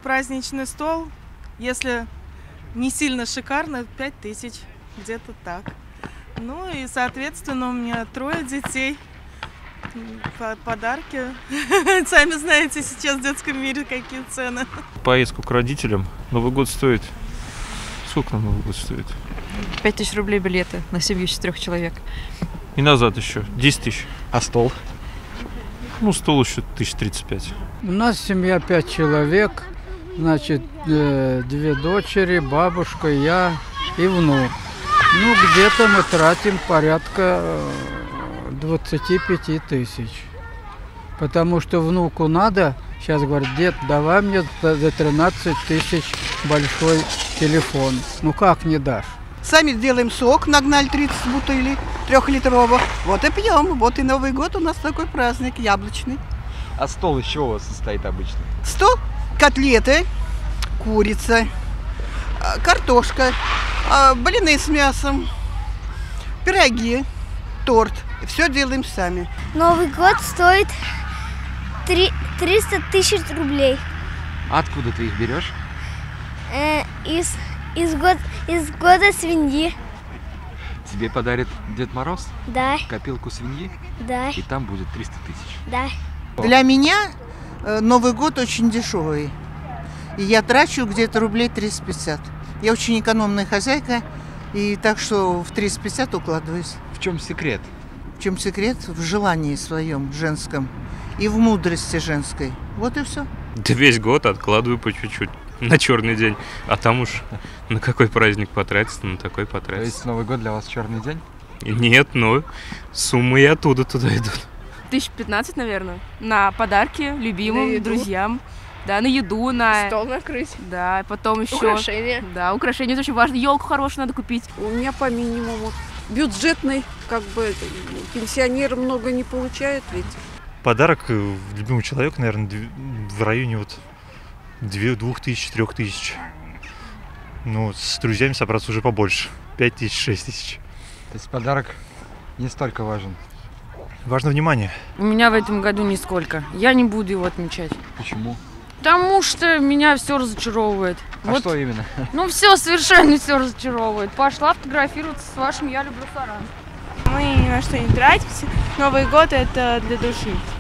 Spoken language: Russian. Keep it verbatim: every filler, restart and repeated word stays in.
праздничный стол, если не сильно шикарно, пять тысяч, где-то так. Ну и, соответственно, у меня трое детей. Подарки. Сами знаете, сейчас в детском мире какие цены. Поездку к родителям. Новый год стоит. Сколько нам Новый год стоит? Пять тысяч рублей билеты на семью из трех человек. И назад еще. Десять тысяч. А стол? Ну, стол еще тысяч тридцать пять. У нас семья пять человек. Значит, две дочери, бабушка, я и внук. Ну, где-то мы тратим порядка двадцать пять тысяч. Потому что внуку надо, сейчас говорит, дед, давай мне за тринадцать тысяч большой телефон. Ну как не дашь? Сами делаем сок, нагнали тридцать бутылей трехлитровых. Вот и пьем. Вот и Новый год у нас такой праздник яблочный. А стол из чего у вас состоит обычно? Стол, котлеты, курица, картошка, блины с мясом, пироги, торт. Все делаем сами. Новый год стоит триста тысяч рублей. Откуда ты их берешь? Э, из, из, год, из года свиньи. Тебе подарит Дед Мороз? Да. Копилку свиньи? Да. И там будет триста тысяч? Да. Для меня Новый год очень дешевый. И я трачу где-то рублей триста пятьдесят. Я очень экономная хозяйка, и так что в триста пятьдесят укладываюсь. В чем секрет? В чем секрет? В желании своем женском и в мудрости женской. Вот и все. Да весь год откладываю по чуть-чуть на черный день. А там уж на какой праздник потратиться, на такой потратиться. То есть Новый год для вас черный день? Нет, но суммы и оттуда туда идут. Тысяч пятнадцать, наверное. На подарки любимым, на друзьям. Да, на еду, на... Стол накрыть. Да, потом еще... Украшения. Да, украшения, это очень важно. Елку хорошую надо купить. У меня по минимуму. Бюджетный, как бы, пенсионеры много не получают ведь. Подарок любимому человеку, наверное, в районе вот двух тысяч, трех тысяч. Ну, с друзьями собраться уже побольше. Пять тысяч, шесть тысяч. То есть подарок не столько важен? Важно внимание. У меня в этом году нисколько. Я не буду его отмечать. Почему? Потому что меня все разочаровывает. А вот, что именно? Ну все, совершенно все разочаровывает. Пошла фотографироваться с вашим «Я люблю Саран». Мы ни на что не тратимся. Новый год – это для души.